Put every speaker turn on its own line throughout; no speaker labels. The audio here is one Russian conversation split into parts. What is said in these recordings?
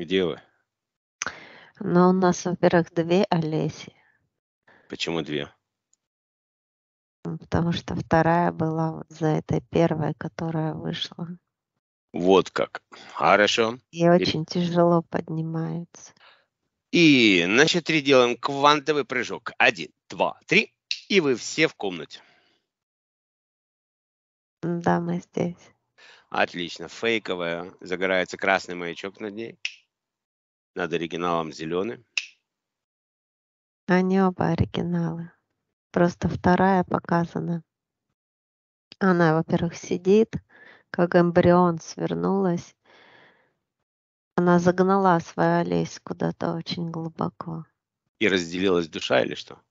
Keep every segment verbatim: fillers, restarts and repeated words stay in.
Где вы?
Но у нас, во-первых, две Олеси.
Почему две?
М, потому что вторая была вот за этой первой, которая вышла.
Вот как. Хорошо.
И очень тяжело поднимается.
И на счет три делаем квантовый прыжок. Один, два, три. И вы все в комнате.
Да, мы здесь.
Отлично. Фейковая. Загорается красный маячок над ней. Над оригиналом зеленый.
Они оба оригиналы. Просто вторая показана. Она, во-первых, сидит, как эмбрион свернулась. Она загнала свою Олесь куда-то очень глубоко.
И разделилась душа или что?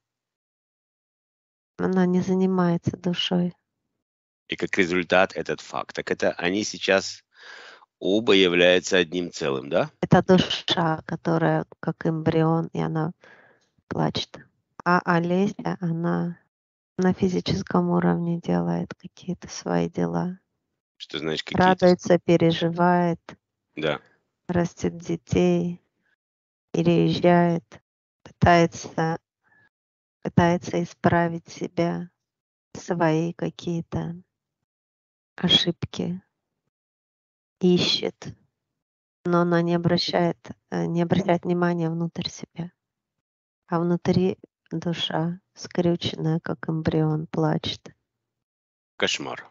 Она не занимается душой.
И как результат этот факт. Так это они сейчас оба являются одним целым, да?
Это душа, которая как эмбрион, и она плачет. А Олеся, она на физическом уровне делает какие-то свои дела.
Что значит какие-то...
Радуется, переживает,
Да.
растет детей, переезжает, пытается, пытается исправить себя, свои какие-то ошибки, ищет, но она не обращает, э, не обращает внимания внутрь себя. А внутри душа, скрюченная, как эмбрион, плачет.
Кошмар.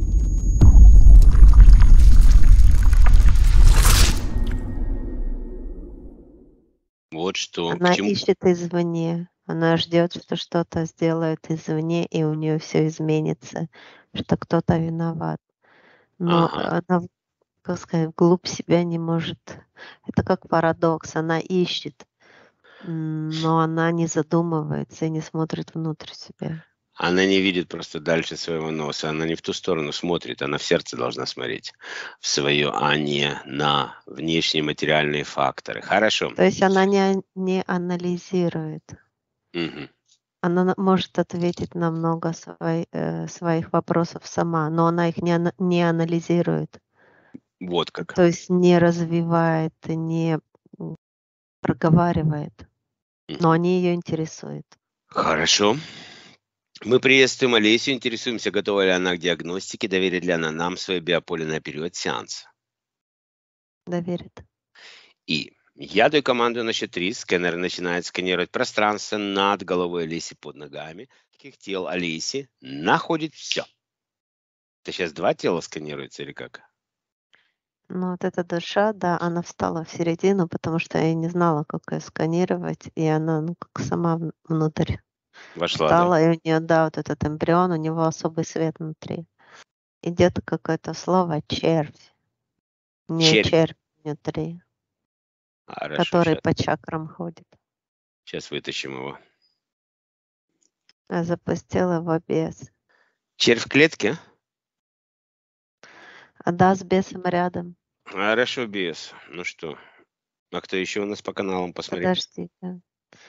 Вот что. К
Она
чему...
ищет извне, она ждет, что что-то сделают извне, и у нее все изменится, что кто-то виноват. Но
Ага.
она, как сказать, вглубь себя не может. Это как парадокс. Она ищет, м, но она не задумывается и не смотрит внутрь себя.
Она не видит просто дальше своего носа. Она не в ту сторону смотрит, она в сердце должна смотреть. В свое, а не на внешние материальные факторы. Хорошо.
То есть она не, ан- не анализирует.
Мгм.
Она на- может ответить на много свой- э, своих вопросов сама, но она их не, ана- не анализирует.
Вот как.
То есть не развивает, не м, проговаривает, но
Мгм.
они ее интересуют.
Хорошо. Мы приветствуем Олесю, интересуемся, готова ли она к диагностике, доверит ли она нам свое биополе на период сеанса.
Доверит.
И я даю команду на счет три. Сканер начинает сканировать пространство над головой Олеси под ногами. Каких тел Олеси находит все. Это сейчас два тела сканируется или как?
Ну, вот эта душа, да, она встала в середину, потому что я не знала, как ее сканировать, и она, ну, как сама вн- внутрь
Вошла, да?
встала, и у нее, да, вот этот эмбрион, у него особый свет внутри. Идет какое-то слово червь, не
Червь.
червь внутри,
Хорошо,
который
сейчас,
по чакрам ходит.
сейчас вытащим его.
Я запустила его без.
Червь в клетке?
А да, с бесом рядом.
Хорошо, без. Ну что, а кто еще у нас по каналам посмотреть?
Подождите.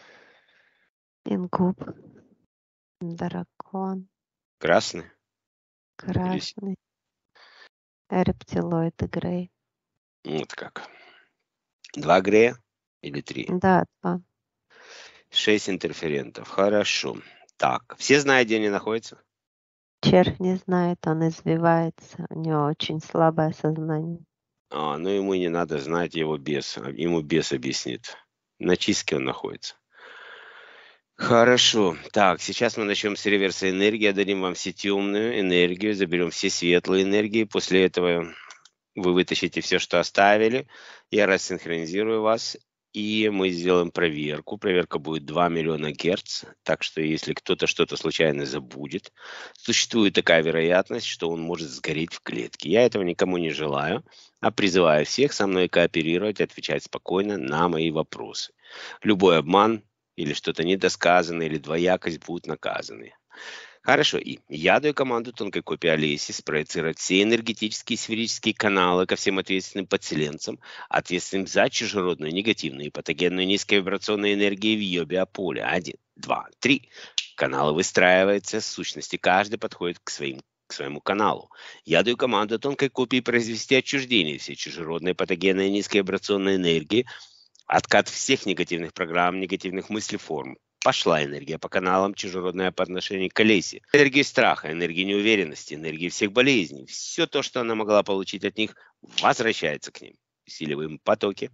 Ингуб, дракон,
Красный? Или с-
красный, рептилоид и грей.
вот как. Два грея или три?
Да, два.
Шесть интерферентов. Хорошо. Так, все знают, где они находятся?
Червь не знает, он избивается, у него очень слабое сознание.
А, ну ему не надо знать его бес. а Ему бес объяснит. На чистке он находится. Хорошо. Так, сейчас мы начнем с реверса энергии. Отдадим вам все темную энергию, заберем все светлые энергии. После этого вы вытащите все, что оставили. Я рассинхронизирую вас. И мы сделаем проверку. Проверка будет два миллиона герц. Так что если кто-то что-то случайно забудет, существует такая вероятность, что он может сгореть в клетке. Я этого никому не желаю, а призываю всех со мной кооперировать, отвечать спокойно на мои вопросы. Любой обман или что-то недосказанное, или двоякость будут наказаны. Хорошо, и я даю команду тонкой копии Олеси спроецировать все энергетические и сферические каналы ко всем ответственным подселенцам, ответственным за чужеродную, негативную и патогенную низковибрационную энергию в ее биополе. Один, два, три. Каналы выстраиваются, в сущности, каждый подходит к своим к своему каналу. Я даю команду тонкой копии произвести отчуждение всей чужеродной патогенной низкой вибрационной энергии, откат всех негативных программ, негативных мыслеформ. Пошла энергия по каналам чужеродная по отношению к Олесе. Энергии страха, энергии неуверенности, энергии всех болезней. Все то, что она могла получить от них, возвращается к ним. Усиливаем потоки.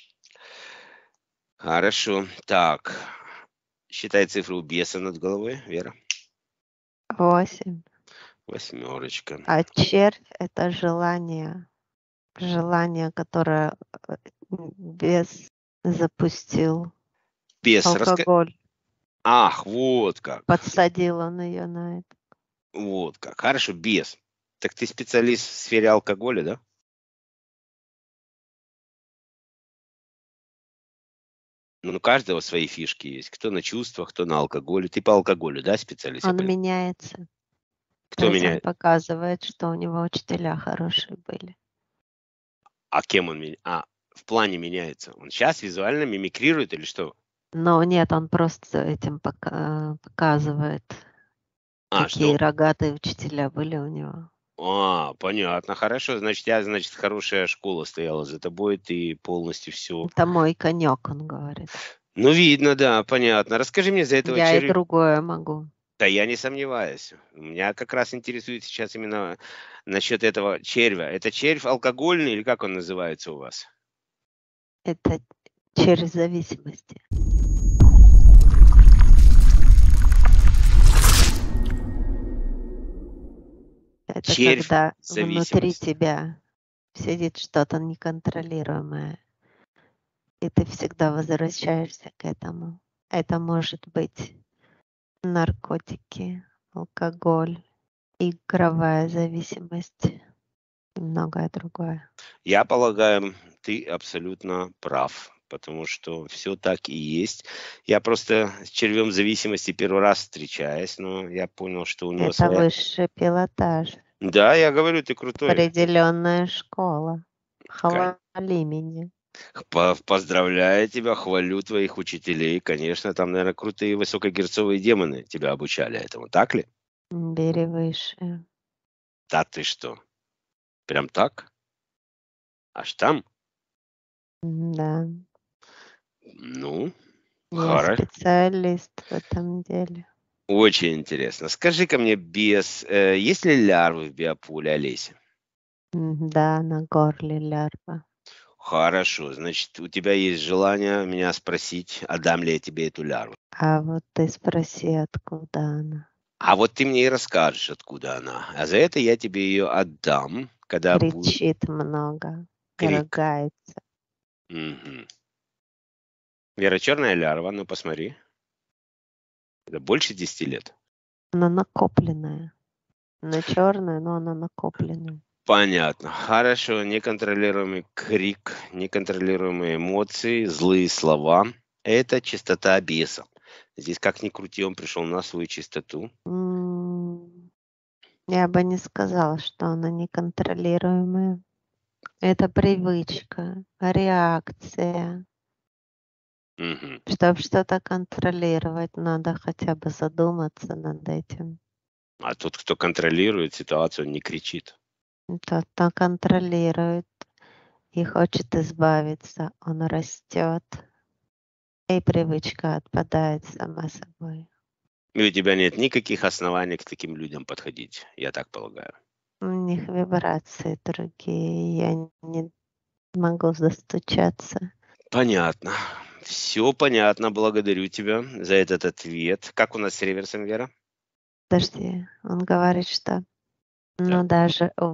Хорошо. Так. Считай цифру беса над головой, Вера.
Восемь.
Восьмерочка.
А червь — это желание. Желание, которое э, бес запустил.
Бес. Раска...
Алкоголь.
Ах, вот как.
Подсадил он ее на это.
Вот как. Хорошо, бес. Так ты специалист в сфере алкоголя, да? Ну, у каждого свои фишки есть. Кто на чувствах, кто на алкоголе. Ты по алкоголю, да, специалист?
Он меняется.
Кто
То есть
меняет?
он показывает, что у него учителя хорошие были.
А кем он меняется? А, в плане меняется. Он сейчас визуально мимикрирует или что?
Но нет, он просто этим пока- показывает,
А,
какие
что?
рогатые учителя были у него.
А, понятно, хорошо. Значит, я, значит, хорошая школа стояла за тобой, ты полностью все.
Это мой конек, он говорит.
Ну, видно, да, понятно. Расскажи мне за этого
Я и
червя.
другое могу.
Да, я не сомневаюсь. Меня как раз интересует сейчас именно насчет этого червя. Это червь алкогольный или как он называется у вас?
Это через зависимости. Это
Червь
когда внутри
зависимости.
тебя сидит что-то неконтролируемое, и ты всегда возвращаешься к этому. Это может быть наркотики, алкоголь, игровая зависимость и многое другое.
Я полагаю, ты абсолютно прав, потому что все так и есть. Я просто с червем зависимости первый раз встречаюсь, но я понял, что у него
Это
своя...
высший пилотаж,
Да, я говорю, ты крутой.
определенная школа.
Кань.
Хвали меня.
По- Поздравляю тебя, хвалю твоих учителей. Конечно, там, наверное, крутые высокогерцовые демоны тебя обучали этому, так ли?
Бери выше.
Да ты что? Прям так? Аж там?
Да,
Ну,
я
хорошо.
специалист в этом деле.
Очень интересно. Скажи-ка мне, без, э, есть ли лярвы в биополе Олеси?
М, Да, на горле лярва.
Хорошо, значит, у тебя есть желание меня спросить, отдам ли я тебе эту лярву.
А вот ты спроси, откуда она.
А вот ты мне и расскажешь, откуда она. А за это я тебе ее отдам, когда будет
Кричит много,
крик.
ругается.
Мгм. Вера, черная лярва, ну посмотри. Это больше десяти лет.
Она накопленная. Она черная, но она накопленная.
Понятно. Хорошо. Неконтролируемый крик, неконтролируемые эмоции, злые слова. Это чистота беса. Здесь как ни крути, он пришел на свою чистоту.
М, Я бы не сказала, что она неконтролируемая. Это привычка, реакция.
Мгм.
Чтобы что-то контролировать, надо хотя бы задуматься над этим.
А тот, кто контролирует ситуацию, он не кричит.
Тот, кто контролирует и хочет избавиться, он растет, и привычка отпадает сама собой.
И у тебя нет никаких оснований к таким людям подходить, я так полагаю.
У них вибрации другие, я не могу достучаться.
Понятно. Все понятно. Благодарю тебя за этот ответ. Как у нас с реверсом, Вера?
Подожди, он говорит, что
Да.
ну, даже у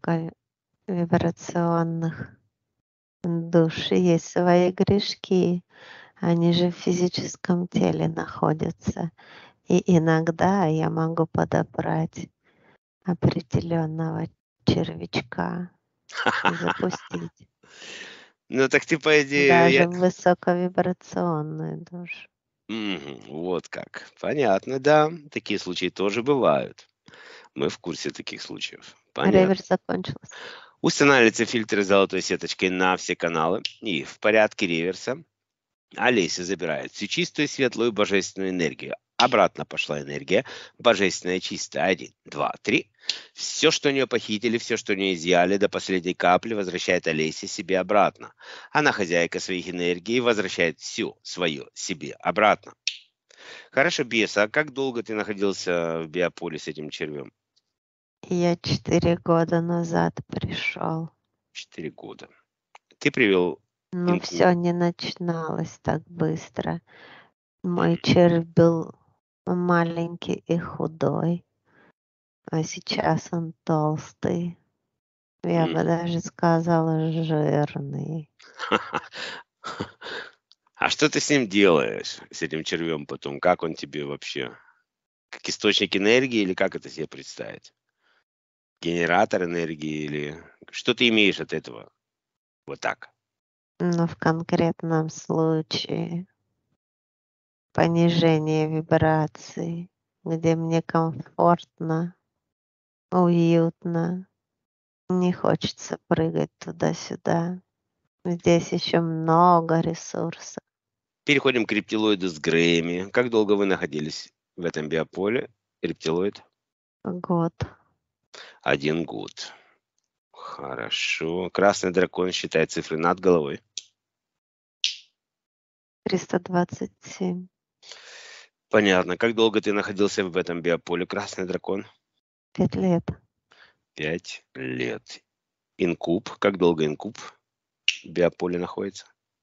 высоковибрационных душ есть свои грешки. Они же в физическом теле находятся. И иногда я могу подобрать определенного червячка и запустить.
Ну так ты, по идее,
Даже
я-
в высоковибрационную душу.
Мгм. Вот как. Понятно, да. Такие случаи тоже бывают. Мы в курсе таких случаев. Понятно.
Реверс закончился.
Устанавливаются фильтры золотой сеточкой на все каналы. И в порядке реверса Олеся забирает всю чистую, светлую, божественную энергию. Обратно пошла энергия, божественная, чистая. Один, два, три. Все, что у нее похитили, все, что у нее изъяли, до последней капли возвращает Олеся себе обратно. Она хозяйка своих энергий, возвращает все свое себе обратно. Хорошо, бес, а как долго ты находился в биополе с этим червем?
Я четыре года назад пришел.
Четыре года. Ты привел
Но
инкуб.
все не начиналось так быстро. Мой
Мгм.
червь был маленький и худой, а сейчас он толстый. Я бы
Мгм.
даже сказала, жирный.
А что ты с ним делаешь, с этим червем потом? Как он тебе вообще? Как источник энергии или как это себе представить? Генератор энергии или что ты имеешь от этого? Вот так.
Но в конкретном случае понижение вибраций, где мне комфортно, уютно, не хочется прыгать туда-сюда. Здесь еще много ресурсов.
Переходим к рептилоиду с Грэмми. Как долго вы находились в этом биополе? Рептилоид?
Год.
Один год. Хорошо. Красный дракон считает цифры над головой.
триста двадцать семь.
Понятно. Как долго ты находился в этом биополе, красный дракон?
Пять лет.
Пять лет. Инкуб. Как долго инкуб в биополе находится?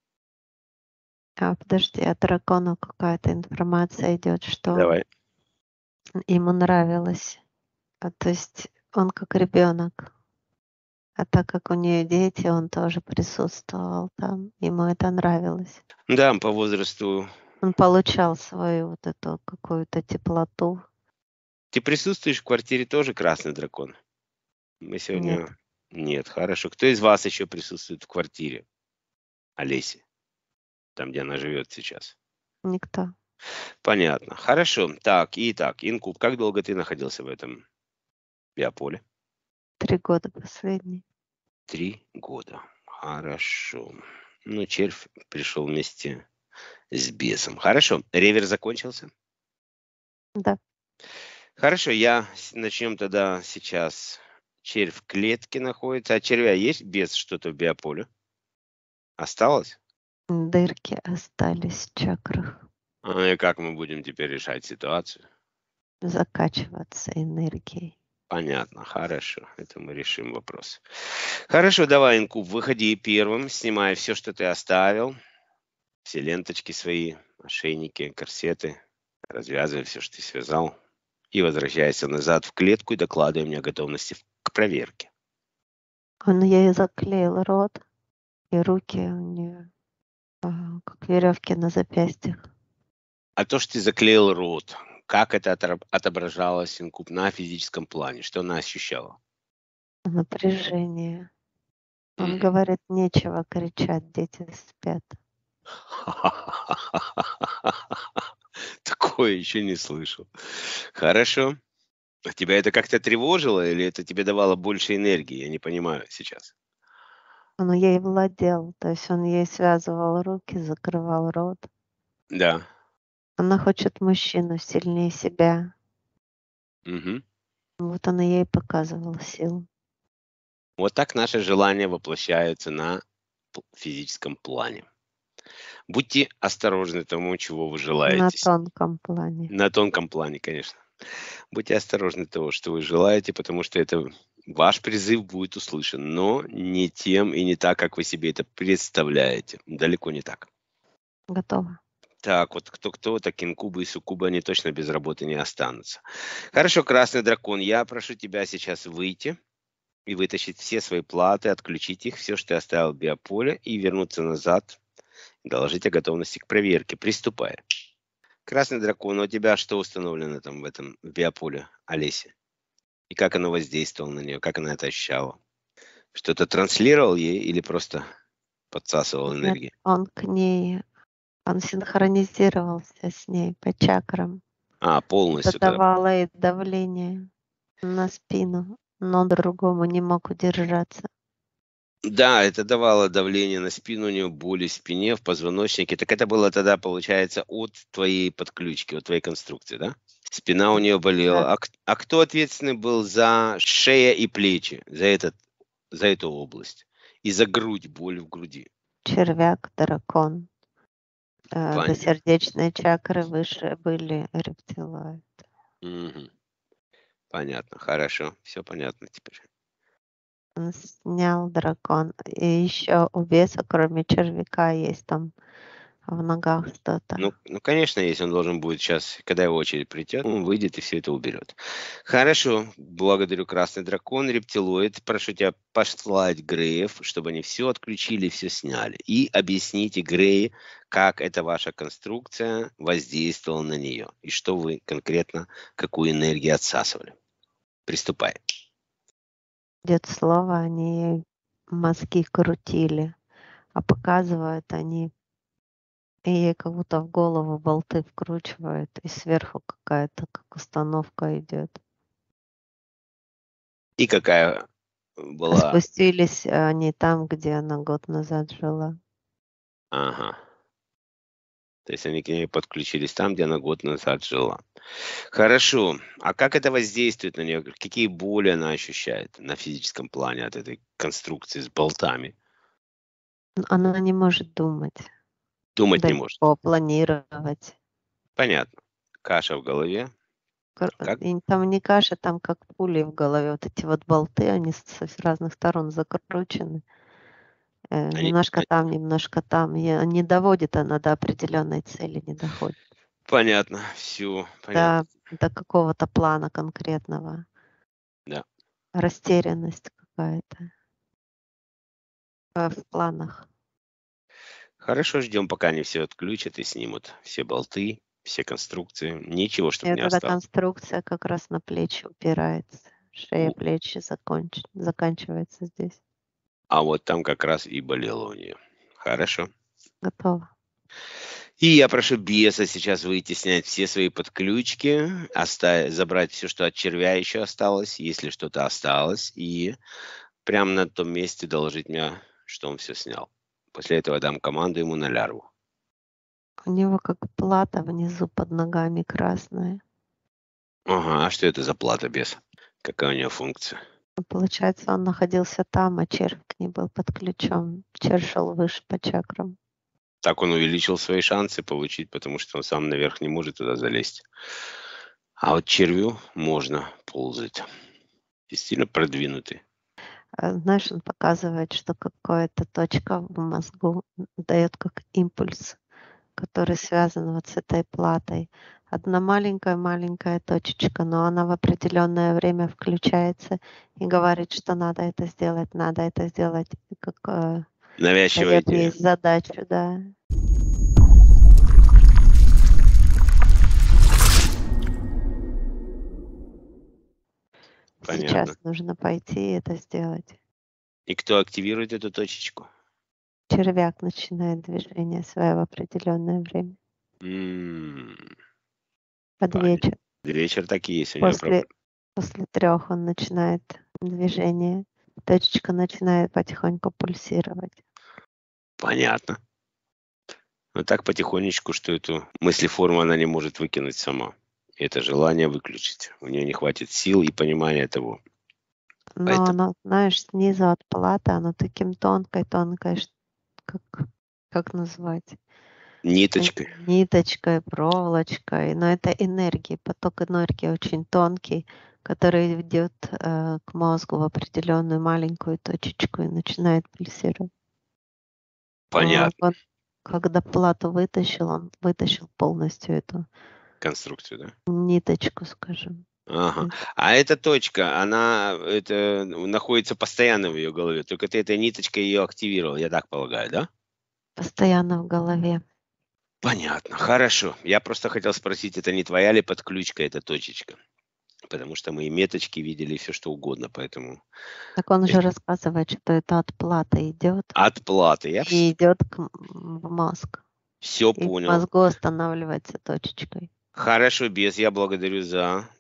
А подожди, от дракона какая-то информация идет, что
Давай.
ему нравилось. А, то есть он как ребенок. А так как у нее дети, он тоже присутствовал там. Ему это нравилось.
Да, по возрасту.
Он получал свою вот эту какую-то теплоту.
Ты присутствуешь в квартире тоже, красный дракон? Мы
Нет,
сегодня... Нет, хорошо. Кто из вас еще присутствует в квартире Олеси? Там, где она живет сейчас.
никто.
Понятно. Хорошо. Так, итак, инкуб, как долго ты находился в этом биополе?
Три года последний.
Три года. Хорошо. Ну, червь пришел вместе с бесом. Хорошо. Ревер закончился?
Да.
Хорошо, я с- начнем тогда сейчас. Червь в клетке находится. А червя есть бес что-то в биополе? Осталось?
Дырки остались в чакрах.
А, и как мы будем теперь решать ситуацию?
Закачиваться энергией.
Понятно, хорошо. Это мы решим вопрос. Хорошо, давай, инкуб, выходи первым, снимай все, что ты оставил. Все ленточки свои, ошейники, корсеты. Развязывай все, что ты связал. И возвращайся назад в клетку и докладывай мне о готовности в- к проверке.
Он ей заклеил рот, и руки у нее как веревки на запястьях.
А то, что ты заклеил рот, как это отра- отображалось, инкуб, на физическом плане? Что она ощущала?
Напряжение. Он
Мгм.
говорит, нечего кричать, дети спят.
Такое еще не слышал. Хорошо. А тебя это как-то тревожило или это тебе давало больше энергии? Я не понимаю сейчас.
Он ей владел, то есть он ей связывал руки, закрывал рот.
Да.
Она хочет мужчину сильнее себя.
Мгм.
Вот он и ей показывал силу.
Вот так наши желания воплощаются на п- физическом плане. Будьте осторожны тому, чего вы
На
желаете.
тонком плане.
На тонком плане, конечно. Будьте осторожны того, что вы желаете, потому что это ваш призыв будет услышан, но не тем и не так, как вы себе это представляете. Далеко не так.
Готово.
Так, вот кто-кто, так инкубы и суккубы, они точно без работы не останутся. Хорошо, красный дракон, я прошу тебя сейчас выйти и вытащить все свои платы, отключить их, все, что ты оставил в биополе, и вернуться назад, и доложить о готовности к проверке. Приступай. Красный дракон, а у тебя что установлено там в этом в биополе, Олеси? И как оно воздействовало на нее, как она это ощущала? Что-то транслировал ей или просто подсасывал
Нет,
энергию?
он к ней, он синхронизировался с ней по чакрам.
А,
Это
полностью тогда.
давало ей давление на спину, но другому не мог удержаться.
Да, это давало давление на спину, у него боли в спине, в позвоночнике. Так это было тогда, получается, от твоей подключки, от твоей конструкции, да? Спина у нее
Да.
болела. А, к- а кто ответственный был за шея и плечи, за этот, за эту область? И за грудь, боль в груди?
Червяк, дракон. Э, До
Понятно.
сердечной чакры выше были рептилоид.
Мгм. Понятно, хорошо, все понятно теперь.
Он снял дракон. И еще у беса, кроме червяка, есть там в ногах что-то.
Ну, ну, конечно, если он должен будет сейчас, когда его очередь придет, он выйдет и все это уберет. Хорошо, благодарю, Красный Дракон, Рептилоид. Прошу тебя послать Греев, чтобы они все отключили, все сняли. И объясните Грее, как эта ваша конструкция воздействовала на нее. И что вы конкретно, какую энергию отсасывали. Приступай.
Идет слово, они ей мозги крутили, а показывают они, и ей как будто в голову болты вкручивают, и сверху какая-то как установка идет.
И какая
А
была...
спустились они там, где она год назад жила.
Ага. То есть они к ней подключились там, где она год назад жила. Хорошо. А как это воздействует на нее? Какие боли она ощущает на физическом плане от этой конструкции с болтами?
Она не может думать,
Думать не может.
далеко планировать.
Понятно. Каша в голове.
Кр-
Как?
и там не каша, там как пули в голове. Вот эти вот болты, они с с разных сторон закручены. Э,
Они...
Немножко
а-
там, немножко там. И не доводит она до определенной цели, не доходит.
Понятно. Все. Понятно.
До, до какого-то плана конкретного.
Да.
Растерянность какая-то э, в планах.
Хорошо, ждем, пока они все отключат и снимут все болты, все конструкции. Ничего,
И
чтобы
вот
не
эта
осталось.
конструкция как раз на плечи упирается. Шея,
У-
плечи законч... заканчивается здесь.
А вот там как раз и болело у нее. Хорошо.
Готово.
И я прошу беса сейчас выйти, снять все свои подключки, оставить, забрать все, что от червя еще осталось, если что-то осталось, и прямо на том месте доложить мне, что он все снял. После этого я дам команду ему на лярву.
У него как плата внизу под ногами красная.
Ага, а что это за плата беса? Какая у нее функция?
Получается, он находился там, а червь к ней был подключен. Червь шел выше по чакрам.
Так он увеличил свои шансы получить, потому что он сам наверх не может туда залезть. А вот червю можно ползать. Действительно продвинутый.
А знаешь, он показывает, что какая-то точка в мозгу дает как импульс, который связан вот с этой платой. Одна маленькая-маленькая точечка, но она в определенное время включается и говорит, что надо это сделать, надо это сделать, и как э,
Навязчивая
дает
идея.
ей задачу, да.
Понятно.
Сейчас нужно пойти и это сделать.
И кто активирует эту точечку?
Червяк начинает движение свое в определенное время.
М,
Под
Понятно.
вечер.
Вечер так и есть у него
После,
проблемы.
после трех он начинает движение. Точечка начинает потихоньку пульсировать.
Понятно. Но так потихонечку, что эту мыслеформу она не может выкинуть сама. Это желание выключить. У нее не хватит сил и понимания того.
Но
Поэтому
оно, знаешь, снизу от платы, оно таким тонкой-тонкой, ш- как, как назвать? Э,
ниточкой.
Ниточкой, проволочкой. Но это энергия, поток энергии очень тонкий, который идет э, к мозгу в определенную маленькую точечку и начинает пульсировать. Вот
Понятно.
он, когда плату вытащил, он вытащил полностью эту
Конструкцию, да?
ниточку, скажем.
Ага.
Э,
А эта точка, она это, находится постоянно в ее голове. Только ты этой ниточкой ее активировал, я так полагаю, да?
Постоянно в голове.
Понятно. Хорошо. Я просто хотел спросить, это не твоя ли подключка, эта точечка? Потому что мы и меточки видели, и все что угодно, поэтому...
Так он
То
же
есть
рассказывает, что это от платы идет
от платы. Я
и идет к, м- в мозг.
все
И в
понял.
мозгу останавливается точечкой.
Хорошо, без. Я благодарю за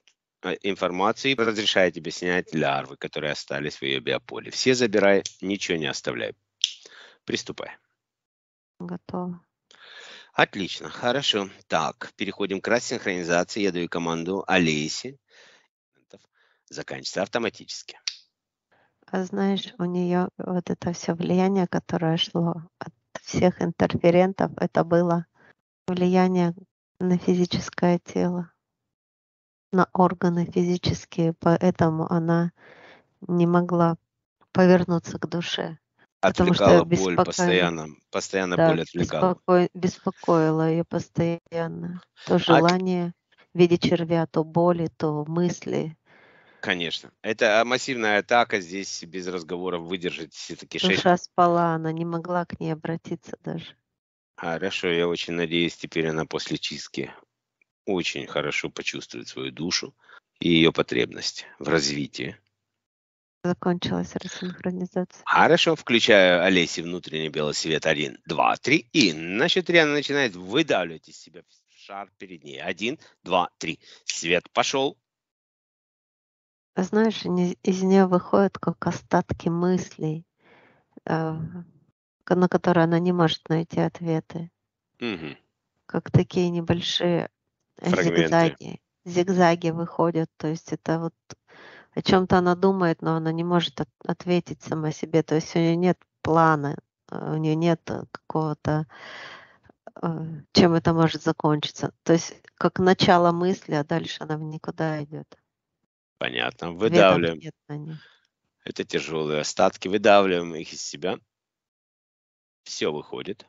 а, информацию и разрешаю тебе снять лярвы, которые остались в ее биополе. Все забирай, ничего не оставляй. Приступай.
Готово.
Отлично, хорошо. Так, переходим к рассинхронизации. Я даю команду Олесе. Заканчивается автоматически.
А знаешь, у нее вот это все влияние, которое шло от всех интерферентов, это было влияние на физическое тело, на органы физические, поэтому она не могла повернуться к душе, потому что
Отвлекала боль
беспокоило,
постоянно. Постоянно
да,
боль отвлекала.
беспоко... беспокоило ее постоянно. То
От-
желание в виде червя, то боли, то мысли.
Конечно. Это а, массивная атака. Здесь без разговоров выдержать все-таки кишечник.
Душа спала, она не могла к ней обратиться даже.
Хорошо, я очень надеюсь, теперь она после чистки очень хорошо почувствует свою душу и ее потребность в развитии.
Закончилась рассинхронизация.
Хорошо, включаю Олесе внутренний белый свет. Один, два, три. И на счет три она начинает выдавливать из себя шар перед ней. Один, два, три. Свет пошел.
А знаешь, не- из нее выходят как остатки мыслей, а, к- на которые она не может найти ответы,
Мгм.
как такие небольшие э,
Фрагменты.
зигзаги. Зигзаги выходят, то есть это вот о чем-то она думает, но она не может от- ответить сама себе, то есть у нее нет плана, а, у нее нет э, какого-то, а, чем это может закончиться. То есть как начало мысли, а дальше она в никуда идет.
Понятно.
Ответов
Выдавливаем.
нет на них.
Это тяжелые остатки. Выдавливаем их из себя. Все выходит.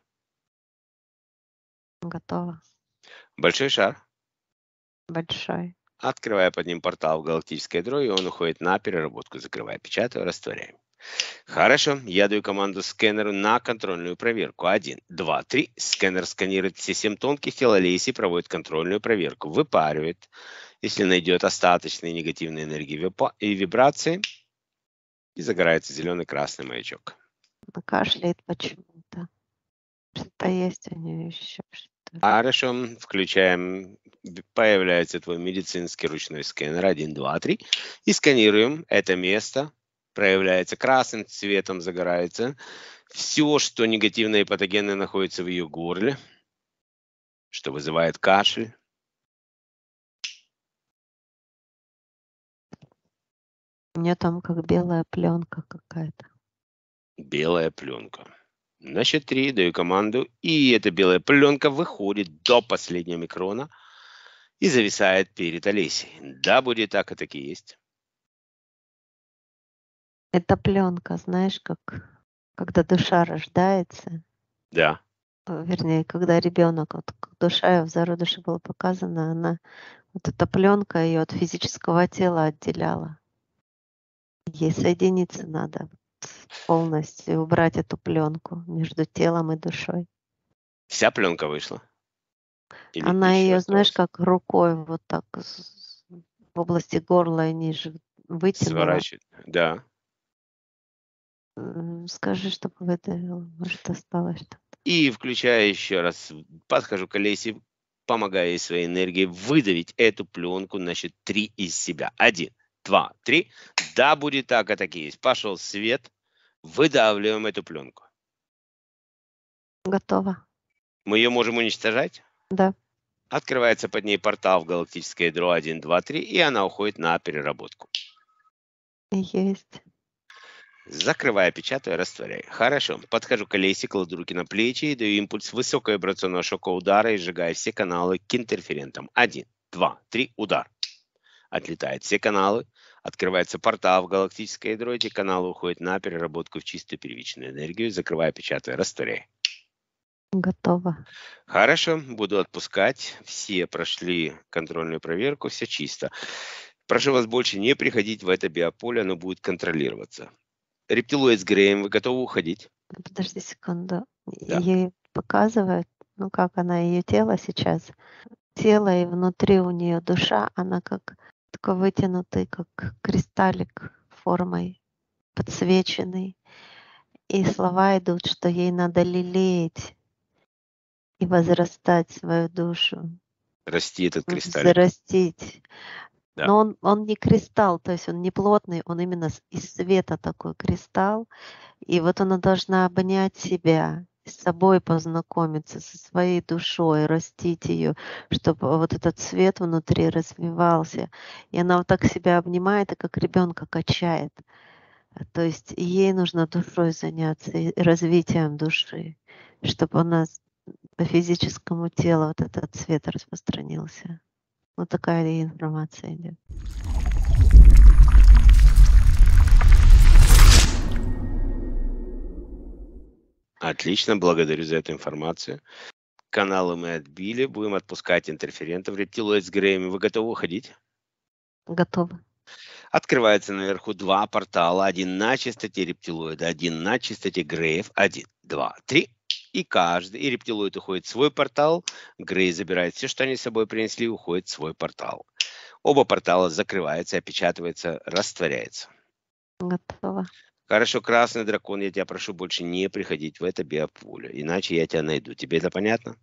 Готово.
Большой шар.
Большой.
Открывая под ним портал в галактическое ядро, и он уходит на переработку. Закрывая, печатаю, растворяем. Хорошо, я даю команду скэнеру на контрольную проверку. Один, два, три. Скэнер сканирует все семь тонких тел Олеси, проводит контрольную проверку. Выпаривает. Если найдет остаточные негативные энергии випа- и вибрации, и загорается зеленый-красный маячок.
Она кашляет почему-то. Что-то есть у нее еще. Что ли.
Хорошо, включаем. Б- Появляется твой медицинский ручной скэнер. Один, два, три. И сканируем это место. Проявляется красным цветом, загорается. Все, что негативное и патогенное находится в ее горле, что вызывает кашель.
У нее там как белая пленка какая-то.
Белая пленка. На счет три даю команду, и эта белая пленка выходит до последнего микрона и зависает перед Олесей. Да, будет так, и таки есть.
Это пленка, знаешь, как когда душа рождается,
Да,
э, вернее, когда ребенок, вот как душа в зародыше была показана, она вот эта пленка ее от физического тела отделяла. Ей соединиться надо вот полностью, убрать эту пленку между телом и душой.
вся пленка вышла. Или
Она
еще
ее, знаешь,
осталось?
как рукой вот так с- в области горла и ниже вытянула.
Сворачивать. Да.
М, Скажи, чтобы выдавила, может, осталось что-то.
И включая еще раз, подхожу к Олесе, помогая ей своей энергией выдавить эту пленку на счет три из себя. Один, два, три. Да, будет так, и так и есть. Пошел свет. Выдавливаем эту пленку.
Готово.
Мы ее можем уничтожать.
Да,
Открывается под ней портал в галактическое ядро один, два, три, и она уходит на переработку.
есть.
Закрывая, печатаю, растворяю. Хорошо. Подхожу к Олесе, кладу руки на плечи и даю импульс высоковибрационного шока удара и сжигаю все каналы к интерферентам. Один, два, три, удар. Отлетают все каналы. Открывается портал в галактическое ядро. Эти каналы уходят на переработку в чистую первичную энергию. Закрываю, печатаю, растворяю.
Готово.
Хорошо, буду отпускать. Все прошли контрольную проверку, все чисто. Прошу вас больше не приходить в это биополе, оно будет контролироваться. Рептилоид с Греем, вы готовы уходить?
Подожди секунду.
Да.
Ей показывают, ну как она, ее тело сейчас. Тело и внутри у нее душа, она как такой вытянутый, как кристаллик формой, подсвеченный. И слова идут, что ей надо лелеять и возрастать свою душу,
Расти этот кристаллик.
взрастить.
Да.
Но он, он не кристалл, то есть он не плотный, он именно с- из света такой кристалл. И вот она должна обнять себя, с собой познакомиться, со своей душой, растить ее, чтобы вот этот свет внутри развивался. И она вот так себя обнимает и как ребенка качает. А, То есть ей нужно душой заняться, и развитием души, чтобы она с- по физическому телу вот этот свет распространился. Вот такая информация идет.
Отлично, благодарю за эту информацию. Каналы мы отбили, будем отпускать интерферентов. Рептилоид с Греями, вы готовы уходить?
Готово.
Открывается наверху два портала. Один на частоте рептилоида, один на частоте Греев. Один, два, три. И каждый. И рептилоид уходит в свой портал. Грей забирает все, что они с собой принесли, и уходит в свой портал. Оба портала закрываются, опечатываются, растворяются.
Готово.
Хорошо, красный дракон, я тебя прошу больше не приходить в это биополе, иначе я тебя найду. Тебе это понятно?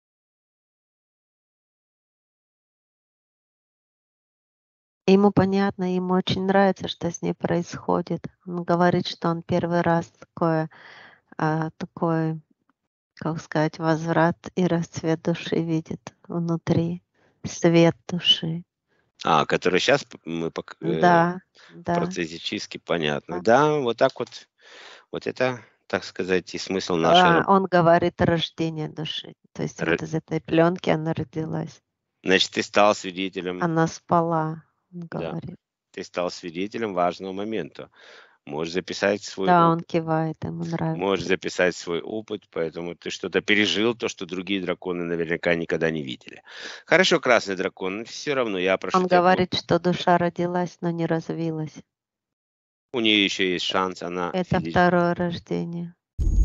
Ему понятно, ему очень нравится, что с ней происходит. Он говорит, что он первый раз такое, а, такой, как сказать, возврат и расцвет души видит внутри, свет души.
А, который сейчас мы пок- э,
Да,
в
да.
процессе чистки понятно.
да.
Да, вот так вот. Вот это, так сказать, и смысл нашей
А,
работы.
он говорит рождение души. То есть вот из этой пленки она родилась.
Значит, ты стал свидетелем,
Она спала, он
да,
говорит.
ты стал свидетелем важного момента. Можешь записать свой
Да, он
опыт.
кивает, ему
Можешь
нравится.
записать свой опыт, поэтому ты что-то пережил, то, что другие драконы наверняка никогда не видели. Хорошо, красный дракон, все равно я прошу
Он
тебя, бо-
говорит, что душа родилась, но не развилась.
у нее еще есть шанс, она
Это
физически.
второе рождение.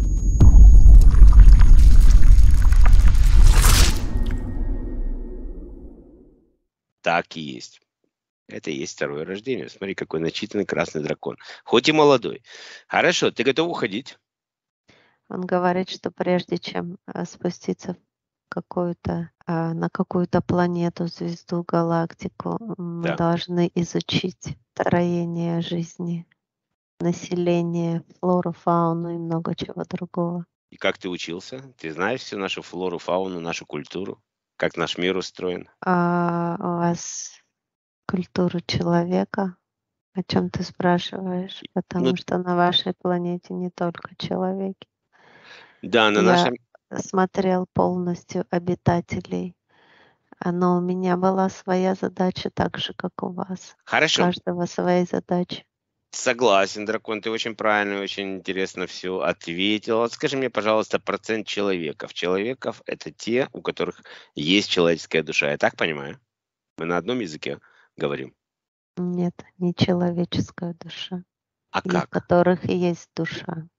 Так и есть. Это и есть второе рождение. Смотри, какой начитанный красный дракон. Хоть и молодой. Хорошо, ты готов уходить?
Он говорит, что прежде чем а, спуститься в какую-то, а, на какую-то планету, звезду, галактику, мы
Да.
должны изучить строение жизни, население, флору, фауну и много чего другого.
И как ты учился? Ты знаешь всю нашу флору, фауну, нашу культуру? Как наш мир устроен?
А у вас культуру человека? О чем ты спрашиваешь?
Ну,
Потому что на вашей планете не только человеки.
да, на
Я
нашем...
смотрел полностью обитателей. А, но у меня была своя задача, так же, как у вас. У
Хорошо,
каждого свои задачи.
согласен, дракон, ты очень правильно, очень интересно все ответил. Вот скажи мне, пожалуйста, процент человеков. Человеков — это те, у которых есть человеческая душа. Я так понимаю? Мы на одном языке говорим.
Нет, не человеческая душа,
А
и в
как?
которых и есть душа.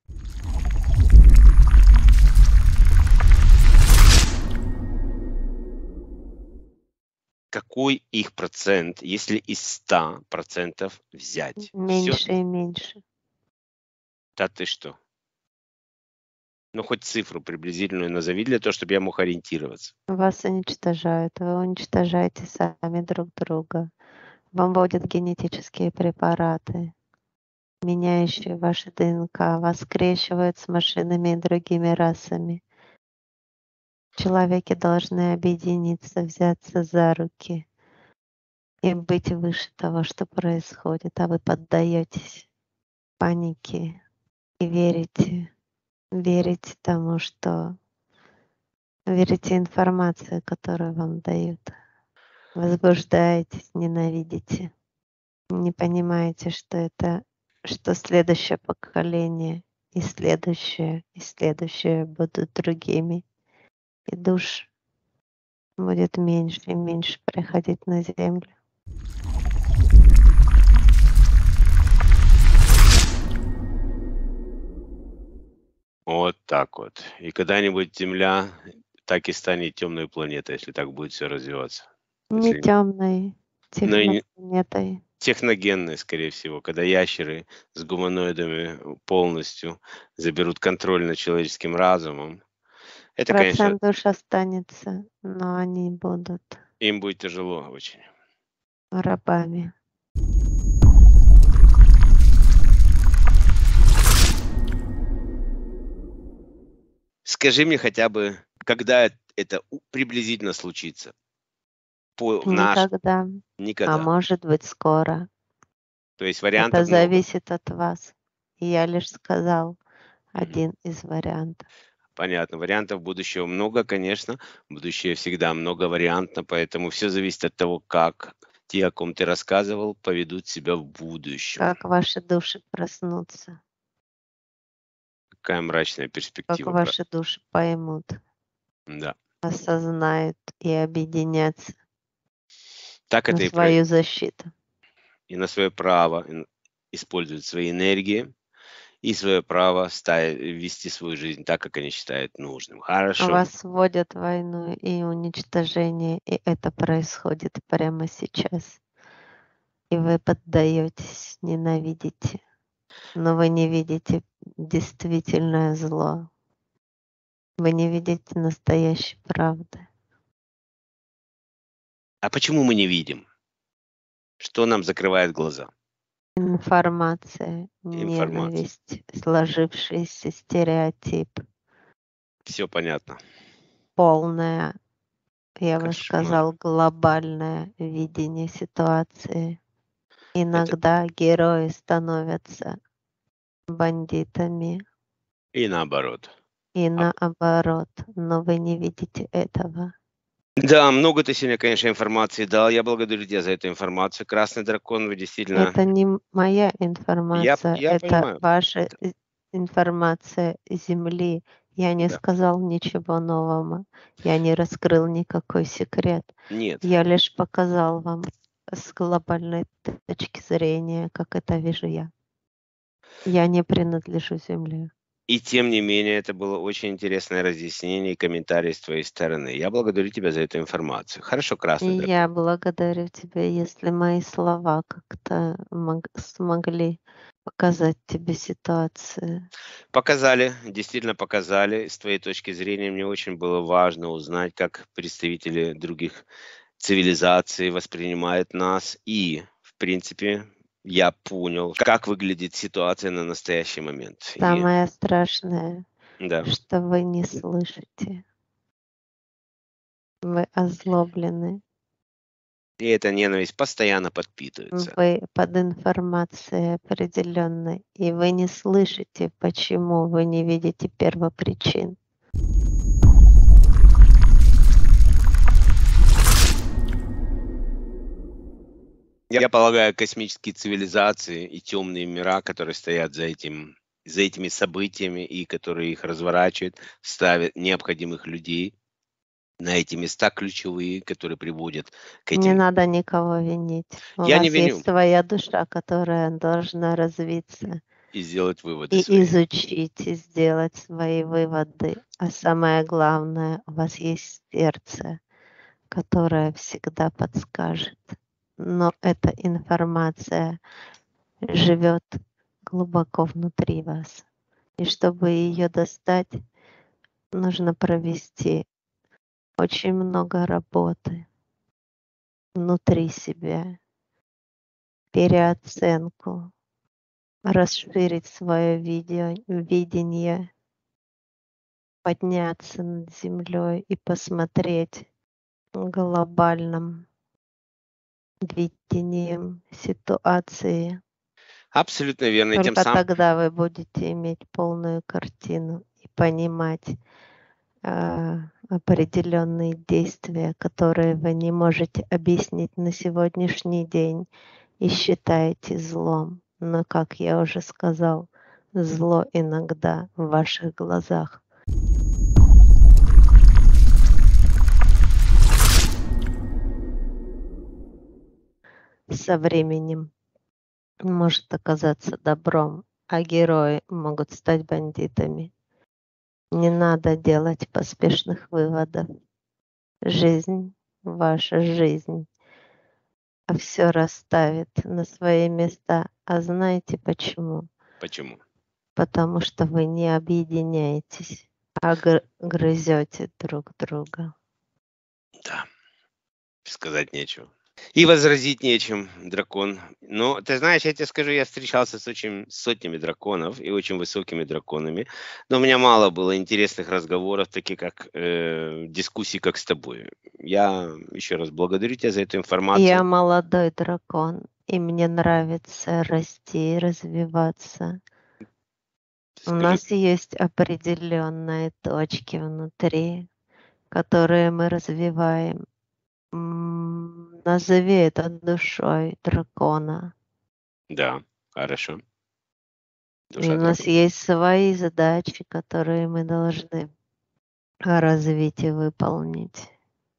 Какой их процент, если из ста процентов взять? Все,
Меньше и меньше.
да ты что? Ну, хоть цифру приблизительную назови для того, чтобы я мог ориентироваться.
Вас уничтожают, вы уничтожаете сами друг друга. Вам вводят генетические препараты, меняющие ваши ДНК, вас скрещивают с машинами и другими расами. Человеки должны объединиться, взяться за руки и быть выше того, что происходит, а вы поддаетесь панике и верите, верите тому, что верите информации, которую вам дают, возбуждаетесь, ненавидите, не понимаете, что это, что следующее поколение и следующее, и следующее будут другими, и душ будет меньше и меньше приходить на землю.
Вот так вот. И когда-нибудь Земля так и станет темной планетой, если так будет все развиваться.
Не
Если...
темной
Ну, и не-
технопланетой.
техногенной, скорее всего, когда ящеры с гуманоидами полностью заберут контроль над человеческим разумом. Это, конечно,
Процент душ останется, но они будут.
им будет тяжело очень.
рабами.
Скажи мне хотя бы, когда это у- приблизительно случится? По наш
Никогда. А
никогда.
может быть, скоро.
То есть
Это
вариантов много.
зависит от вас. И я лишь сказал
Мгм.
один из вариантов.
Понятно. Вариантов будущего много, конечно. Будущее всегда многовариантно, поэтому все зависит от того, как те, о ком ты рассказывал, поведут себя в будущем.
Как ваши души проснутся,
Какая мрачная
как
перспектива.
ваши души поймут,
Да.
осознают и объединятся
Так
на
это и про
свою защиту.
и на свое право ин используют свои энергии, и свое право ста вести свою жизнь так, как они считают нужным. Хорошо.
Вас вводят в войну и уничтожение, и это происходит прямо сейчас. И вы поддаетесь, ненавидите, но вы не видите действительное зло. Вы не видите настоящей правды.
А почему мы не видим? Что нам закрывает глаза?
Информация,
Информация.
ненависть, сложившийся стереотип,
Все понятно.
полное, я бы
Кошмар.
сказал, глобальное видение ситуации.
Это
Иногда герои становятся бандитами
и наоборот.
и
А
наоборот, но вы не видите этого.
Да, много ты сегодня, конечно, информации дал. Я благодарю тебя за эту информацию. Красный дракон, вы действительно
Это не м- моя
Я
информация,
я
это
понимаю.
ваша
Т
и- информация Земли. Я не
Да.
сказал ничего нового, я не раскрыл никакой секрет.
Нет.
Я лишь показал вам с глобальной т- точки зрения, как это вижу я. Я не принадлежу Земле.
И тем не менее, это было очень интересное разъяснение и комментарий с твоей стороны. Я благодарю тебя за эту информацию. Хорошо,
И
красный дракон.
я благодарю тебя, если мои слова как-то мог- смогли показать тебе ситуацию.
Показали, действительно показали. С твоей точки зрения, мне очень было важно узнать, как представители других цивилизаций воспринимают нас. И, в принципе, я понял, как выглядит ситуация на настоящий момент. И
Самое страшное,
да,
что вы не слышите. Вы озлоблены.
и эта ненависть постоянно подпитывается.
Вы под информацией определенной, и вы не слышите, почему вы не видите первопричин.
Я полагаю, космические цивилизации и темные мира, которые стоят за этим, за этими событиями и которые их разворачивают, ставят необходимых людей на эти места ключевые, которые приводят к
Не
этим.
надо никого винить. У
Я не
вас
виню
есть своя душа, которая должна развиться
и сделать выводы
и
свои.
изучить, и сделать свои выводы. А самое главное, у вас есть сердце, которое всегда подскажет. Но эта информация живет глубоко внутри вас. И чтобы ее достать, нужно провести очень много работы внутри себя, переоценку, расширить свое видение, подняться над землей и посмотреть глобальным видением ситуации.
Абсолютно верно. И тем
Только
самым
тогда вы будете иметь полную картину и понимать а, определенные действия, которые вы не можете объяснить на сегодняшний день и считаете злом. Но, как я уже сказал, зло иногда в ваших глазах. Со временем может оказаться добром, а герои могут стать бандитами. Не надо делать поспешных выводов. Жизнь, ваша жизнь, все расставит на свои места. А знаете почему?
почему?
Потому что вы не объединяетесь, а гр- грызете друг друга.
Да, сказать нечего. И возразить нечем, дракон. Но ты знаешь, я тебе скажу, я встречался с очень сотнями драконов и очень высокими драконами, но у меня мало было интересных разговоров, таких как э, дискуссий, как с тобой. Я еще раз благодарю тебя за эту
Я
информацию.
молодой дракон, и мне нравится расти и развиваться. У
Скажи,
нас есть определенные точки внутри, которые мы развиваем. М, Назови это душой дракона.
да, хорошо,
И у
душа
нас
дракона.
есть свои задачи, которые мы должны развить и выполнить.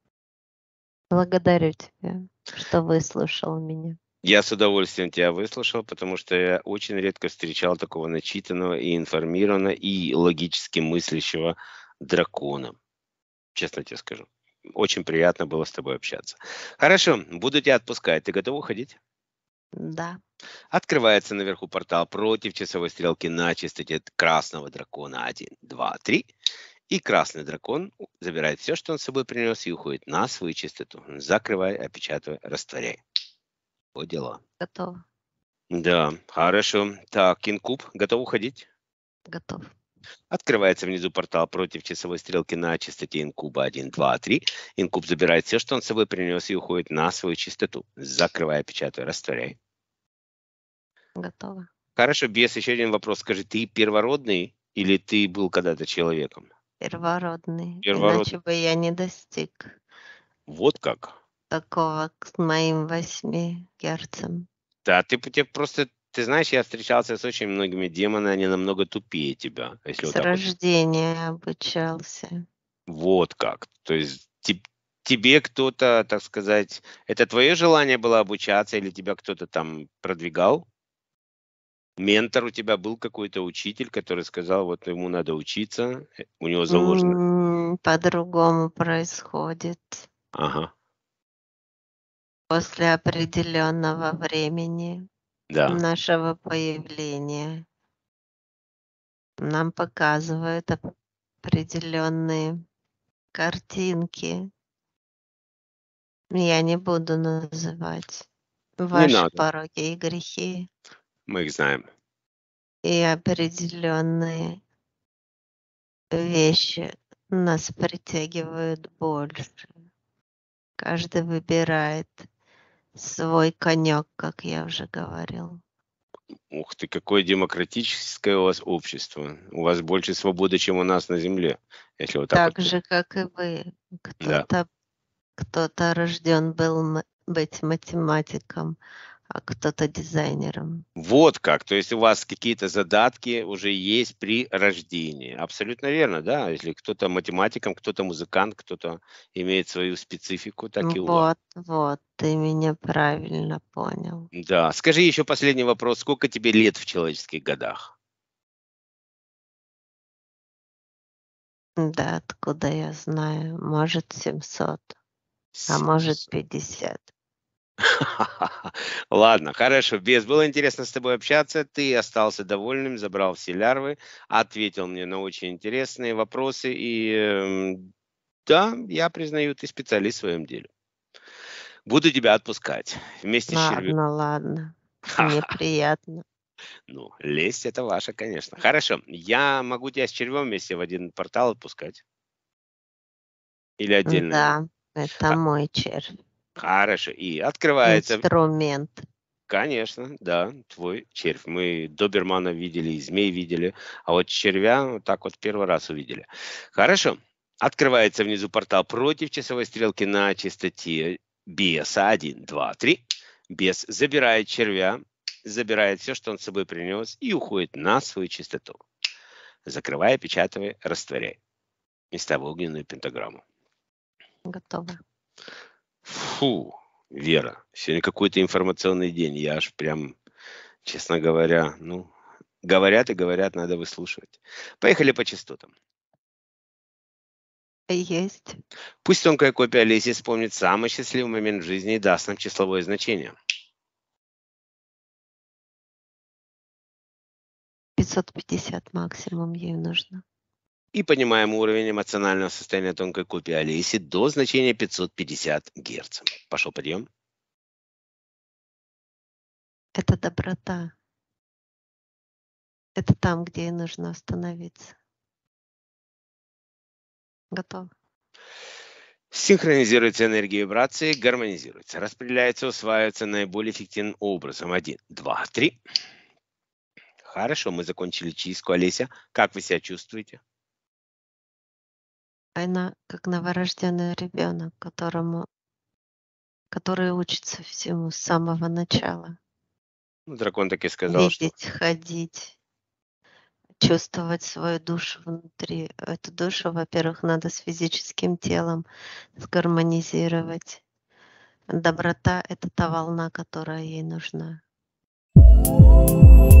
Благодарю тебя, что выслушал меня.
Я с удовольствием тебя выслушал, потому что я очень редко встречал такого начитанного и информированного и логически мыслящего дракона. Честно тебе скажу. Очень приятно было с тобой общаться. Хорошо, буду тебя отпускать. Ты готов уходить?
Да,
Открывается наверху портал против часовой стрелки на частоте красного дракона один, два, три. И красный дракон забирает все, что он с собой принес, и уходит на свою частоту. Закрывай, опечатай, растворяй. По делам.
готов,
Да, хорошо. Так, Инкуб, готов уходить?
готов.
Открывается внизу портал против часовой стрелки на частоте инкуба один, два, три. Инкуб забирает все, что он с собой принес, и уходит на свою частоту. Закрывай, печатай, растворяй.
Готово.
Хорошо, без еще один вопрос. Скажи, ты первородный или ты был когда-то человеком?
Первородный,
Первородный.
иначе бы я не достиг
Вот как?
такого к моим восьми герцам.
Да, ты, п- тебе просто, ты знаешь, я встречался с очень многими демонами, они намного тупее тебя, если вот
С
так вот.
рождения обучался.
Вот как. То есть теб- тебе кто-то, так сказать, это твое желание было обучаться или тебя кто-то там продвигал? Ментор у тебя был какой-то учитель, который сказал, вот ему надо учиться, э, у него заложено.
М, По-другому происходит.
Ага,
После определенного времени
да.
нашего появления нам показывают определенные картинки. Я не буду называть
Не
ваши
надо,
пороки и грехи
мы их знаем.
и определенные вещи нас притягивают больше. Каждый выбирает свой конек, как я уже говорил.
Ух ты, какое демократическое у вас общество. У вас больше свободы, чем у нас на Земле, если вот так вот.
Так же, как и вы.
Да.
Кто-то кто-то рожден был м- быть математиком, а кто-то дизайнером.
Вот как. То есть у вас какие-то задатки уже есть при рождении. Абсолютно верно, да. Если кто-то математиком, кто-то музыкант, кто-то имеет свою специфику, так и у вас.
Вот, вот, ты меня правильно понял.
Да. Скажи еще последний вопрос. Сколько тебе лет в человеческих годах?
Да, откуда я знаю? Может, семьсот, а может,
семьдесят.
пятьдесят.
Ладно, хорошо. Без, было интересно с тобой общаться. Ты остался довольным, забрал все лярвы, ответил мне на очень интересные вопросы. И эм, да, я признаю, ты специалист в своем деле. Буду тебя отпускать вместе с червяком.
Ладно, ладно. Мне приятно.
Ну, лесть это ваша, конечно. Хорошо, я могу тебя с червем вместе в один портал отпускать? Или отдельно?
Да, это
Ха-
мой червь.
Хорошо, и открывается.
Инструмент.
Конечно, да, твой червь. Мы добермана видели, и змей видели, а вот червя вот так вот первый раз увидели. Хорошо. Открывается внизу портал против часовой стрелки на частоте беса один, два, три. Бес забирает червя, забирает все, что он с собой принес, и уходит на свою частоту. Закрывая, печатая, растворяй. И ставь огненную пентаграмму.
Готово.
Фу, Вера, сегодня какой-то информационный день. Я аж прям, честно говоря, ну, говорят и говорят, надо выслушивать. Поехали по частотам.
Есть.
Пусть тонкая копия Олеси вспомнит самый счастливый момент в жизни и даст нам числовое значение.
пятьсот пятьдесят максимум ей нужно.
И поднимаем уровень эмоционального состояния тонкой копии Олеси до значения пятьсот пятьдесят Гц. Пошел подъем.
Это доброта. Это там, где ей нужно остановиться. Готов?
Синхронизируется энергия вибрации, гармонизируется, распределяется, усваивается наиболее эффективным образом. Один, два, три. Хорошо, мы закончили чистку. Олеся, как вы себя чувствуете?
Она как новорожденный ребенок, которому, который учится всему с самого начала.
Ну, дракон так и сказал, что
Видеть, ходить, чувствовать свою душу внутри. Эту душу, во-первых, надо с физическим телом сгармонизировать. Доброта — это та волна, которая ей нужна.